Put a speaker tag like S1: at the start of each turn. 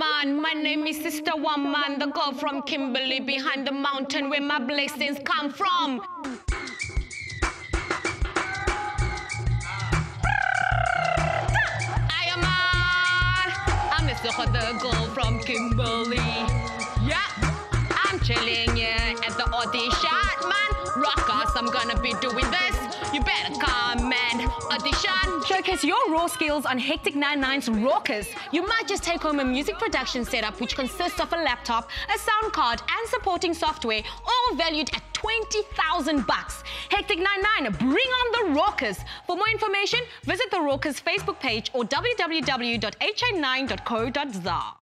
S1: man, my name is Sister Woman, the girl from Kimberley, behind the mountain where my blessings come from. I'm the girl from Kimberley. Yeah, I'm chilling here at the audition, man. RAWkus, I'm gonna be doing this. You better come and audition.
S2: Showcase your raw skills on Hectic 99's RAWkus.
S1: You might just take home a music production setup which consists of a laptop, a sound card and supporting software, all valued at 20,000 bucks. Hectic 99, bring on the RAWkus. For more information, visit the RAWkus Facebook page or www.ha9.co.za.